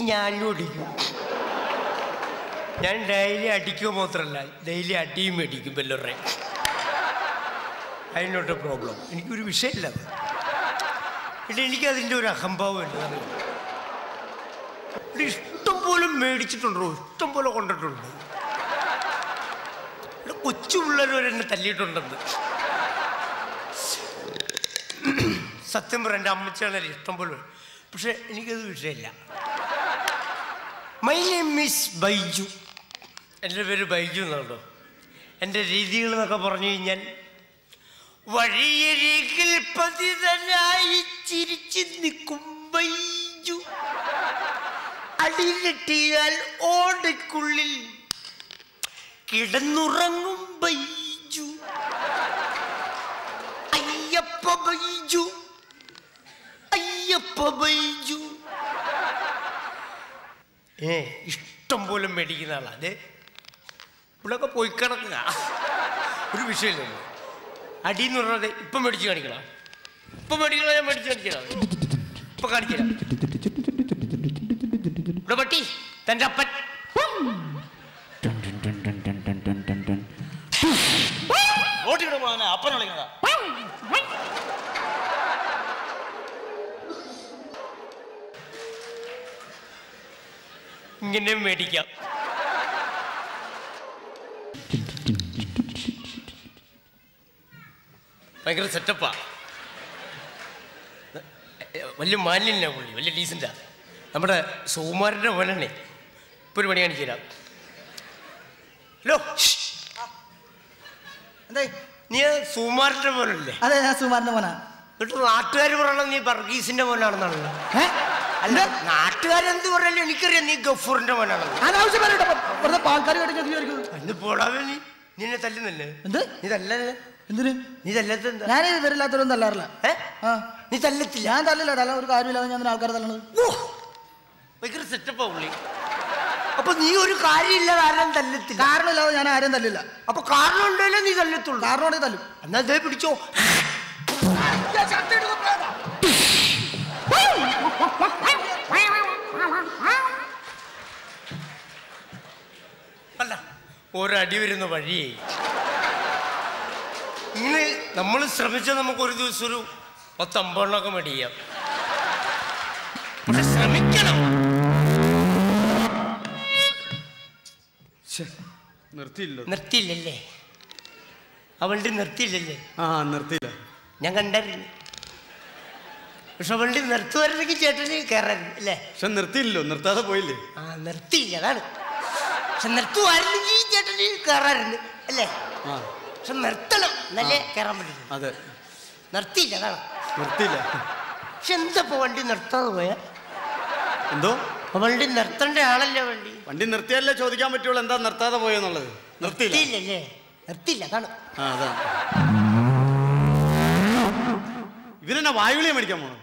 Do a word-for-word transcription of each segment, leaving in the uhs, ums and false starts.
ഞാനും അടിക്കും. ഞാൻ ഡെയിലി അടിക്കുക മാത്രമല്ല, ഡെയിലി അടിയും മേടിക്കും വല്ലവരുടെ. അതിനോട്ട് പ്രോബ്ലം. എനിക്കൊരു വിഷയമില്ല അത്. എന്നിട്ട് എനിക്കതിൻ്റെ ഒരു അഹംഭാവം ഉണ്ട്. ഇഷ്ടം പോലെ മേടിച്ചിട്ടുണ്ടോ, ഇഷ്ടം പോലെ കൊണ്ടിട്ടുണ്ട്. കൊച്ചു പിള്ളേരെന്നെ തല്ലിയിട്ടുണ്ടെന്ന്. സത്യം പറയാം, എൻ്റെ അമ്മച്ചാണല്ലേ ഇഷ്ടം പോലെ. പക്ഷെ എനിക്കത് വിഷയമില്ല. My name is Baiju. എൻ്റെ പേര് ബൈജു എന്നാണല്ലോ. എൻ്റെ രീതികൾ എന്നൊക്കെ പറഞ്ഞു കഴിഞ്ഞാൽ വഴിയരികിൽ പതിതനായി ചിരിച്ചു നിൽക്കും ബൈജു, അടിയിലെട്ടിയാൽ ഓടയ്ക്കുള്ളിൽ കിടന്നുറങ്ങും ബൈജു. അയ്യപ്പ ബൈജു, അയ്യപ്പ ബൈജു. ഏ ഇഷ്ടം പോലെ മേടിക്കുന്ന ആളാ. അതെ, ഇവിടെയൊക്കെ പോയി കിടക്കുക, ഒരു വിഷയമില്ലല്ലോ. അടിയെന്ന് പറഞ്ഞത് ഇപ്പം മേടിച്ച് കാണിക്കണം, ഇപ്പം മേടിക്കണം, ഞാൻ മേടിച്ച് കാണിക്കണം, ഇപ്പം കാണിക്കണം. ഇവിടെ പട്ടി തൻ്റെ അപ്പൻ അപ്പൻ വിളിക്കണ. ഇങ്ങനെ മേടിക്കാം. ഭയങ്കര സെറ്റപ്പാ. വലിയ മാലിന്യ പുള്ളി, വലിയ ഡീസൻ്റാ. നമ്മുടെ സുകുമാരൻ്റെ മോനെ ഇപ്പൊ ഒരു പണി കാണിച്ചു തരാം. ഹലോ, നീ സുകുമാരൻ്റെ മോനല്ലേ? അതെ, ഞാൻ സുകുമാരൻ്റെ മോനാ. എന്നിട്ട് നാട്ടുകാർ പറയണം നീ വർഗീസിന്റെ മോനാണെന്നാണല്ലോ. അല്ല, നാട്ടുകാരെന്ത് പറയല്ലോ എനിക്കറിയാം നീ ഗഫൂറിന്റെ മോനാണെന്ന്. അന്ന് പോടാവേ, നീ നിന്നെ തല്ലുന്നല്ലേ? എന്ത് നീ തല്ലല്ലേ? എന്തിന് നീ തല്ലാത്ത? ഞാൻ ഇവരില്ലാത്തവരൊന്നും തല്ലാറില്ല. നീ തല്ലത്തില്ല? ഞാൻ തല്ലില്ല, തല്ല ഒരു കാര്യമില്ലാതെ ഞാൻ ആൾക്കാരെ തല്ലണത്. ഭയങ്കര സെറ്റപ്പാ പുള്ളി. അപ്പൊ നീ ഒരു കാര്യമില്ലാതെ ആരും തല്ലത്തില്ല? കാരണമില്ലാതെ ഞാൻ ആരും തല്ലില്ല. അപ്പൊ കാരണം ഉണ്ടല്ലോ നീ തല്ലത്തുള്ളൂ. കാരണം ഉണ്ടെങ്കിൽ തല്ലും. എന്നാ അതേ പിടിച്ചോ. അല്ല, ഒരടി വരുന്ന വഴിയേ. ഇങ്ങനെ നമ്മൾ ശ്രമിച്ചാൽ നമുക്ക് ഒരു ദിവസം ഒരു പത്തമ്പണ്ണൊക്കെ മേടിക്കാം. പക്ഷെ ശ്രമിക്കണം. നിർത്തിയില്ല. നിർത്തിയില്ലല്ലേ? അവളുടെ നിർത്തിയില്ലല്ലേ? ആ, നിർത്തിയില്ല. ഞാൻ കണ്ടായിരുന്നു. പക്ഷെ അവളുടെ നിർത്തുമായിരുന്നെങ്കിൽ ചേട്ടന് കയറായിരുന്നു അല്ലേ? പക്ഷെ നിർത്തിയില്ലോ, നിർത്താതെ പോയില്ലേ? ആ, നിർത്തിയില്ല, അതാണ്. പക്ഷെ നിർത്തുമായിരുന്നെങ്കിൽ ചേട്ടന് കയറായിരുന്നു അല്ലേ? പക്ഷെ നിർത്തണം, എന്നല്ലേ കയറാൻ പറ്റും. അതെ, നിർത്തിയില്ല, അതാണ്. നിർത്തിയില്ല. പക്ഷെ എന്താ ഇപ്പൊ വണ്ടി നിർത്താതെ പോയാ? എന്തോ വണ്ടി നിർത്തേണ്ട ആളല്ലേ വണ്ടി? വണ്ടി നിർത്തിയാലേ ചോദിക്കാൻ പറ്റുള്ളൂ എന്താ നിർത്താതെ പോയെന്നുള്ളത്. നിർത്തിയില്ലല്ലേ? നിർത്തിയില്ല, അതാണ്. ആ, അതാണ്. ഇവരെന്നാ വായുവിളിയെ മേടിക്കാൻ പോണോ?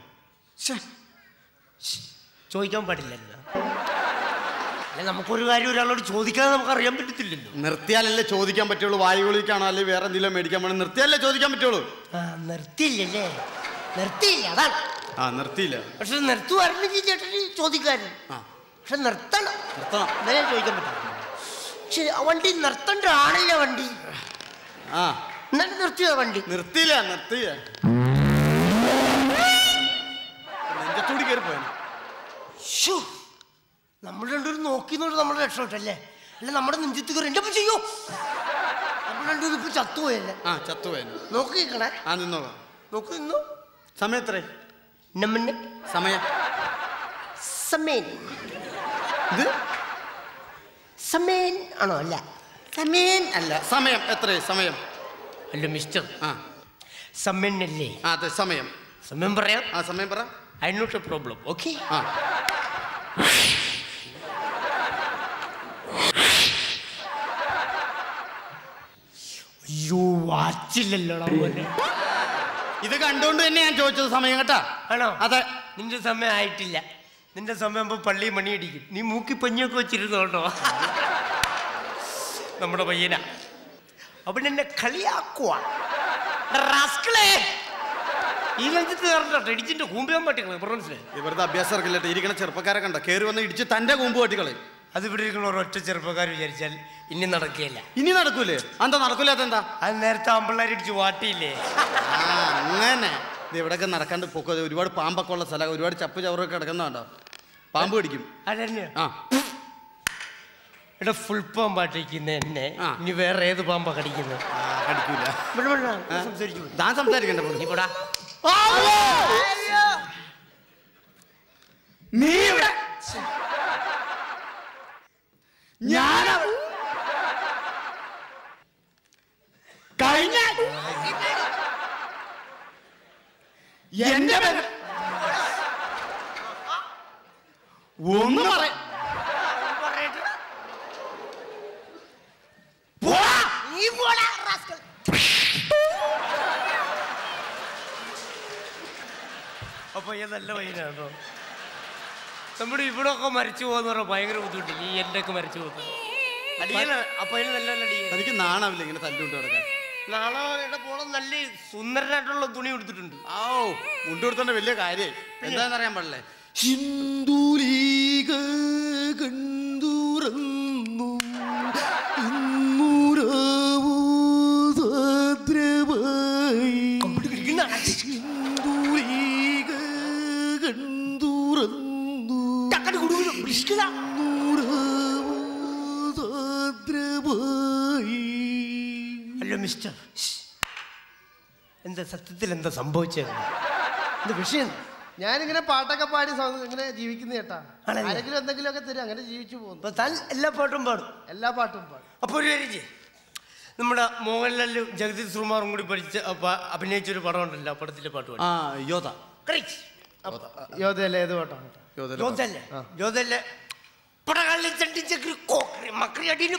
ചോദിക്കാൻ പാടില്ലല്ലോ. അല്ല, നമുക്കൊരു കാര്യം ഒരാളോട് ചോദിക്കാതെ നമുക്ക് അറിയാൻ പറ്റത്തില്ലല്ലോ. നിർത്തിയാലല്ലേ ചോദിക്കാൻ പറ്റുള്ളൂ. വായുവിളിക്കാണോ അല്ലെങ്കിൽ വേറെ എന്തെങ്കിലും മേടിക്കാൻ പോകണം? നിർത്തിയാലേ ചോദിക്കാൻ പറ്റുള്ളൂ. ആ, നിർത്തിയില്ലല്ലേ? നിർത്തിയില്ല, അതാണ്. ആ, നിർത്തിയില്ല. പക്ഷെ നിർത്തുവായിരുന്നെങ്കിൽ ചേട്ടന് ചോദിക്കാരും. പക്ഷെ നിർത്തണം, നിർത്തണം, എന്നാലേ ചോദിക്കാൻ പറ്റും. പക്ഷെ വണ്ടി നിർത്തണ്ട ആണല്ല വണ്ടി. ആ, എന്നാലും നിർത്തിയോ വണ്ടി? നിർത്തിയില്ല, നിർത്തിയില്ല. നെഞ്ചത്തൂടി കയറി പോയ നമ്മൾ രണ്ടുപേരും നോക്കി നോട്ട് നമ്മൾ രക്ഷപ്പെട്ടല്ലേ? അല്ല, നമ്മുടെ നെഞ്ചത്ത് കയറി എന്റെ ചെയ്യോ? നമ്മൾ രണ്ടുപേരും ഇപ്പൊ ചത്തുപോയല്ലേ? ആ, ചത്തുപോയ. നോക്കി നിൽക്കണേ. ആ, നിന്നോളാം. നോക്കി നിന്നോ. സമയം എത്ര? നമ്മന്റെ സമയം സമയം ഇത് സമയം ആണോ? അല്ല, സമയം അല്ല. സമയം എത്ര? സമയം അല്ല മിസ്റ്റർ. ആ, സമയം അല്ലേ? ആ, അതെ, സമയം. സമയം പറയാം. ആ, സമയം പറ. I not a problem. Okay. ആ, അയ്യോ, വാച്ചില്ലല്ലോടാ പോലെ. ഇത് കണ്ടുകൊണ്ട് തന്നെ ഞാൻ ചോദിച്ചത് സമയം കേട്ടാ. ആണോ? അതെ. നിന്റെ സമയം ആയിട്ടില്ല. നിന്റെ സമയം പള്ളി മണി അടിക്കും. നീ മൂക്കി പഞ്ഞൊക്കെ വെച്ചിരുന്നു കേട്ടോ. നമ്മുടെ പയ്യനാ. അവൻ എന്നെ കളിയാക്കുവാ. റാസ്കളെ, ഈ രഞ്ജിത്ത് കയറണ്ട ഇടിച്ചിന്റെ കൂമ്പിയാൻ പറ്റിക്കളെ മനസ്സിലായി. ഇവരുടെ അഭ്യാസം ഇറക്കില്ല. ഇരിക്കണ ചെറുപ്പക്കാരെ കണ്ട കയറി വന്ന് ഇടിച്ച് തന്റെ കൂമ്പ് പറ്റിക്കളെ. അത് ഇവിടെ ഇരിക്കുന്ന ഒരൊറ്റ ചെറുപ്പക്കാർ വിചാരിച്ചാൽ ഇനി നടക്കുകയില്ല. ഇനി നടക്കൂലേ? എന്താ നടക്കൂല? അതെന്താ? അത് നേരത്തെ ആമ്പിള്ളേർ ഇടിച്ച് വാട്ടിയില്ലേ? ആ അങ്ങനെ ഇത് ഇവിടെയൊക്കെ നടക്കാണ്ട് പൊക്ക. ഒരുപാട് പാമ്പൊക്കെ ഉള്ള സ്ഥലം, ഒരുപാട് ചപ്പ് ചവറൊക്കെ കിടക്കുന്നതാണ്ടോ? പാമ്പ് കടിക്കും. അതന്നെ. ആ ഇവിടെ ഫുൾ പാമ്പാട്ടിരിക്കുന്ന എന്നെ ഇനി വേറെ ഏത് പാമ്പാ കടിക്കുന്നത്? കടിക്കൂല. സംസാരിച്ചു താൻ സംസാരിക്കണ്ട. നീ ഇവിടെ ഞാൻ കഴിഞ്ഞ എന്റെ ഒന്ന് പറ അപ്പൊ നല്ല വൈനാണോ? നമ്മുടെ ഇവിടെ ഒക്കെ മരിച്ചു പോകുന്ന പറഞ്ഞാൽ ഭയങ്കര ബുദ്ധിമുട്ടില്ല. ഈ എൻ്റെ ഒക്കെ മരിച്ചു പോകുന്നു. അപ്പൊ അതിന് നല്ല നല്ല എനിക്ക് നാണാവില്ല ഇങ്ങനെ തല്ലുകൊണ്ട് കിടക്കാൻ. നാളെ ഇവിടെ പോണം. നല്ല സുന്ദരനായിട്ടുള്ള തുണി കൊടുത്തിട്ടുണ്ട്. ആ മുണ്ട് കൊടുത്തോണ്ട് വലിയ കാര്യമായി. എന്താണെന്ന് അറിയാൻ പാടില്ലേ? ഹിന്ദുലീഗ കണ്ടുറന്നു ഹിന്ദുലീഗ കണ്ടുറന്നു ഹലോ മിസ്റ്റർ, എന്താ സത്യത്തിൽ എന്താ സംഭവിച്ചത്? എന്താ വിഷയം? ഞാനിങ്ങനെ പാട്ടൊക്കെ പാടി ഇങ്ങനെ ജീവിക്കുന്ന ചേട്ടാ. ആരെങ്കിലും എന്തെങ്കിലും ഒക്കെ തരും, അങ്ങനെ ജീവിച്ചു പോകുന്നു. താൻ എല്ലാ പാട്ടും പാടും? എല്ലാ പാട്ടും പാടും. അപ്പൊ ഒരു കാര്യം ചെയ്യ്, നമ്മുടെ മോഹൻലാലും ജഗദീഷ് ശ്രീകുമാറും കൂടി പഠിച്ച അഭിനയിച്ചൊരു പടം ഉണ്ടല്ലോ, ആ പടത്തിലെ പാട്ട് പാടും. ആ യോധ. യോധയല്ലേ? ഏത് പാട്ടാണ്? യോധല്ലേ? യോധല്ലേ? പടകളിൽ ചണ്ടിച്ചക്രി കോക്രി മക്രി അടിയിൽ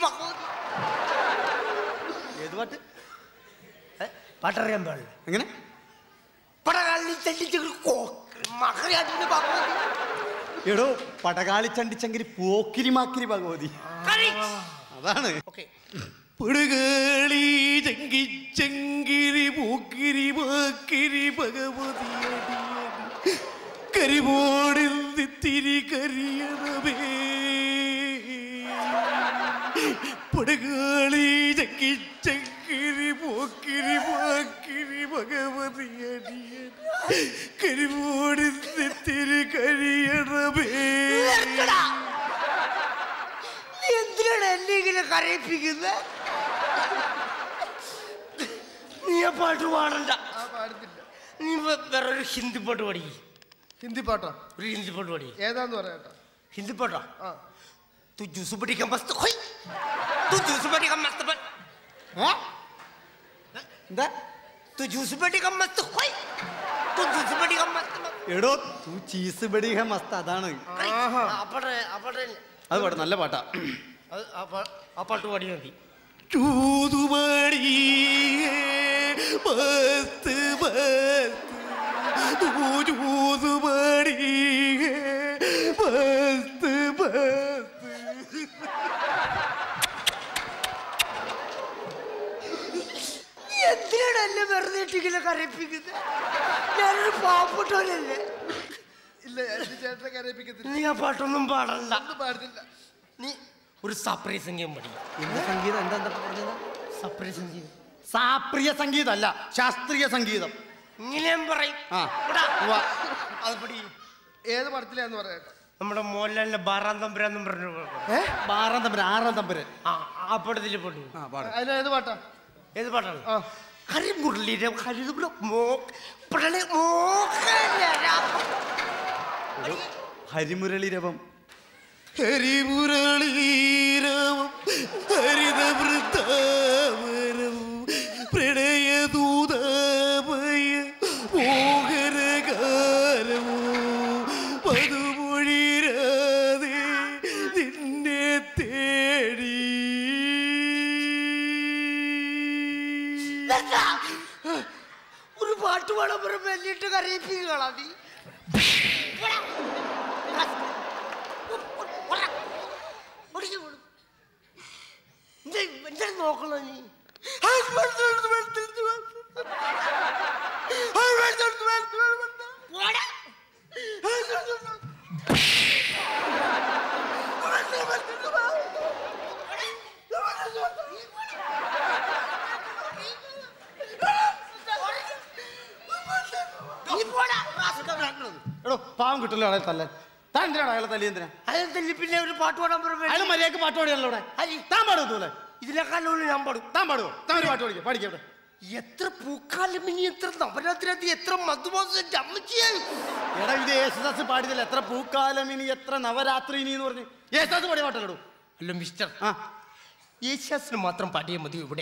ഏത് പാട്ട്? പാട്ടറിയാൻ പാടില്ല. എങ്ങനെ? പടകളിൽ ചണ്ടിച്ചക്രി കോക്രി മക്രി അടിയിൽ ഭഗവതി. എടോ പടകാളി ചണ്ടിച്ചങ്കിരി പോക്കിരി മാക്കിരി ഭഗവതി. അതാണ്. പടകാളി ചങ്കിച്ചങ്കിരി പോക്കിരി മാക്കിരി ഭഗവതി കരിപോടിൽ തിരി കരിയണമേ. പടകാളി ചങ്കിച്ചങ്കിരി പോക്കിരി മാക്കിരി ഭഗവതി കരിപോടിൽ തിരി കരിയണമേ. എന്തിനാണ് എന്നെ ഇങ്ങനെ കരയിപ്പിക്കുന്നത്? നീ ആ പാട്ട് പാടണ്ട. നീ വേറൊരു ഹിന്ദി പാട്ട് പാടി. ഹിന്ദി പാട്ടോ? ഒരു ഹിന്ദി പാട്ട് പാടി. ഏതാന്ന് പറയാട്ടോ? ഹിന്ദി പാട്ടോ? तू जूस बड़ी का मस्त खोई तू जूस बड़ी का मस्त बन हां എന്താ तू जूस बड़ी का मस्त खोई तू जूस बड़ी का मस्त എടോ तू ചീസ് ബടി का मस्त അതാണ്. ആഹാ അപ്പടെ അപ്പടെ അത് പാട്ട് നല്ല പാട്ടാ. അത് ആ പാട്ട് പാടി മതി. ചൂതു ബടി മസ്ത് മസ്ത് तू ചൂതു ബടി മസ്ത് മസ്ത്. എന്തിനാണ് എന്നെ വെറുതെ ഇട്ടിങ്ങനെ കരയിപ്പിക്കുന്നത്? ഞാനൊരു പാവപ്പെട്ടവനല്ലേ. ഇല്ല ചേട്ടനെ കരയിപ്പിക്കത്തില്ല. നീ ആ പാട്ടൊന്നും പാടണ്ട. പാടുന്നില്ല. നീ ഒരു സാപ്രിയ സംഗീതം പഠി. എന്ത് സംഗീതം? എന്താ എന്താ പറഞ്ഞത്? സാപ്രിയ സംഗീതം. സാപ്രിയ സംഗീതം അല്ല, ശാസ്ത്രീയ സംഗീതം. ഇങ്ങനെയും പറയും. അത് പഠി. ഏത് പടത്തിലാന്ന് പറയാട്ടോ? നമ്മുടെ മോഹൻലാലിന്റെ ബാറാം തമ്പുരാന്നും പറഞ്ഞു. ബാറാം തമ്പുരാൻ, ആറാം തമ്പുരാൻ. ആ ആ പടത്തില് പാട്ടു. അതിന് ഏത് പാട്ടാ? ഏത് പാട്ടാണ്? ഹരിമുരളീരം ഹരിമുരളീരവം ഹരിമുരളീരവം ഹരിതവൃത്താവരം പ്രണയദൂതമയ മോഹനകാരമോ പതുമൊഴിരാതെ നിന്നെ തേടി. ഒരു പാട്ട് പാടാൻ പറയുമ്പോ എന്നിട്ട് കരയിപ്പിക്കുകയാണോ നീ? എന്താ നോക്കണോ നീ? പാവം കിട്ടില്ല അയാളെ തല്ലാൻ. താൻ എന്തിനാണ് അയാളെ തല്ലി? എന്തിനാ അയാൾ തല്ലി? പിന്നെ ഒരു പാട്ട് പാടാൻ പറഞ്ഞു. അയാൾ മര്യാദക്ക് പാട്ട് പാടിയാണല്ലോ ഇവിടെ. താൻ പാടുമല്ലേ? ഇതിനേക്കാളും ഞാൻ പാടും. താൻ പാടുവോ? താൻ ഒരു പാട്ട് പാടിക്കാം. പാടിക്കാം. എത്ര പൂക്കാലമിനി, എത്ര നവരാത്രി, എത്ര മധുമാസം അമ്മച്ചിയായി. എടാ ഇത് യേശുദാസ് പാടിയതല്ല. എത്ര പൂക്കാലം ഇനി, എത്ര നവരാത്രി ഇനി എന്ന് പറഞ്ഞ് യേശുദാസ് പാടിയ പാട്ടല്ലോ. അല്ല മിസ്റ്റർ, ആ യേശുദാസിന് മാത്രം പാടിയാൽ മതി ഇവിടെ.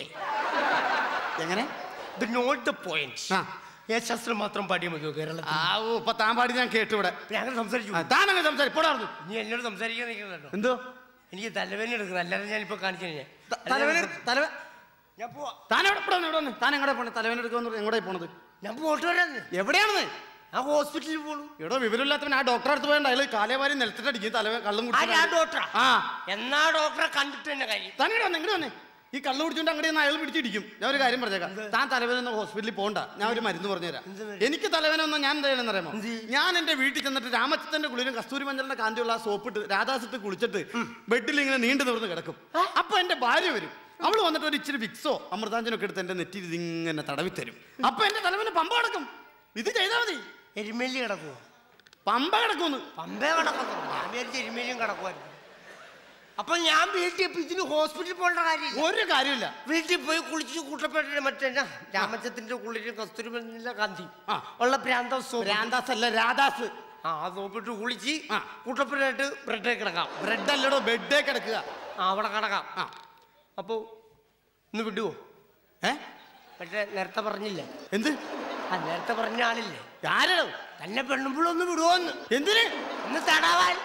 എങ്ങനെ? The not the point. ആ യേശുദാസിന് മാത്രം പാടിയാൽ മതിയോ കേരളത്തിൽ? ആ ഓ ഇപ്പൊ താൻ പാടി ഞാൻ കേട്ടു ഇവിടെ. അങ്ങനെ സംസാരിച്ചു. താൻ അങ്ങനെ സംസാരിപ്പോടായിരുന്നു. നീ എന്നോട് സംസാരിക്കാൻ നിൽക്കണോ? എന്തോ എനിക്ക് തലവേദന എടുക്കുന്നത്. അല്ലാതെ ഞാനിപ്പോ കാണിച്ചു കഴിഞ്ഞാൽ തലവേന തലവേ ഞാൻ പോവാ. താൻ എവിടെ ഇവിടെ ഇവിടെ വന്ന് താൻ എങ്ങോട്ടാ പോണത്? തലവേന എടുക്കാന്ന് എങ്ങോട്ടാ പോണത്? ഞാൻ പോയിട്ട് വരാന്ന്. എവിടെയാണെന്ന്? ആ ഹോസ്പിറ്റലിൽ പോണു. എടോ വിവരമില്ലാത്തവൻ ആ ഡോക്ടറെ അടുത്ത് പോയണ്ട. അയാൾ കാലേവാരി നിലത്തിട്ടടിക്കും. തലവേ കള്ളും കുടിച്ചു. ഡോക്ടറാ? ആ എന്നാ ഡോക്ടറെ കണ്ടിട്ട് തന്നെ കാര്യം. താൻ ഇങ്ങോട്ട് വന്നേ, ഇങ്ങോട്ട് വന്നേ. ഈ കള്ളു കുടിച്ചോണ്ട് അങ്ങോട്ട് ചെന്ന് അയാൾ പിടിച്ചിടിക്കും. ഞാൻ ഒരു കാര്യം പറഞ്ഞേക്കാം. താൻ തലവേദന ഒന്നും ഹോസ്പിറ്റലിൽ പോകണ്ട. ഞാൻ ഒരു മരുന്ന് പറഞ്ഞുതരാം. എനിക്ക് തലവേദന ഒന്നും ഞാൻ എന്താ ചെയ്യണമെന്ന് അറിയാമോ? ഞാൻ എന്റെ വീട്ടിൽ ചെന്നിട്ട് രാമച്ചത്തിന്റെ കുളിരും കസ്തൂരി മഞ്ഞളിന്റെ കാന്തിയുള്ള ആ സോപ്പിട്ട് രാധാസിട്ട് കുളിച്ചിട്ട് ബെഡിൽ ഇങ്ങനെ നീണ്ടു നിവർന്ന് കിടക്കും. അപ്പൊ എന്റെ ഭാര്യ വരും. അവള് വന്നിട്ട് ഒരു ഇച്ചിരി വിക്സോ അമൃതാഞ്ജനോ ഒക്കെ എടുത്ത് എന്റെ നെറ്റിയിൽ ഇതിങ്ങനെ തടവി തരും. അപ്പൊ എന്റെ തലവേദന പമ്പ കിടക്കും. ഇത് ചെയ്താൽ മതി. എരുമേലി കിടക്കുവോ? പമ്പ കിടക്കുന്നു. പമ്പേ കിടക്കുന്നു. ഞാൻ വിചാരിച്ച എരുമേലിയും കിടക്കുമായിരുന്നു. അപ്പൊ ഞാൻ വീട്ടിൽ ഇതിന് ഹോസ്പിറ്റലിൽ പോകേണ്ട കാര്യമില്ല. ഒരു കാര്യമില്ല. വീട്ടിൽ പോയി കുളിച്ച് കൂട്ടപ്പെട്ട മറ്റേ രാമച്ചത്തിന്റെ കുളിരും കസ്തൂരി കാന്തി ഉള്ള പ്രാന്താസ്. പ്രാന്താസ് അല്ല, രാധാസ്. ആ സോപ്പിട്ട് കുളിച്ച് കൂട്ടപ്പെട്ടായിട്ട് ബ്രെഡേ കിടക്കാം. ബ്രെഡ് അല്ലടോ, ബെഡേ കിടക്കുക. ആ അവിടെ കിടക്കാം. ആ അപ്പൊ ഇന്ന് വിടുവോ? ഏ പക്ഷെ നേരത്തെ പറഞ്ഞില്ലേ? എന്ത്? ആ നേരത്തെ പറഞ്ഞ ആളില്ലേ? ആരോ തന്നെ പെണ്ണുമ്പോഴൊന്ന് വിടുവോന്ന്. എന്തിന്? ഒന്ന് തടാവാൻ.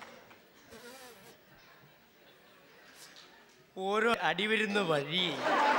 ഓരോ അടി വരുന്ന വഴി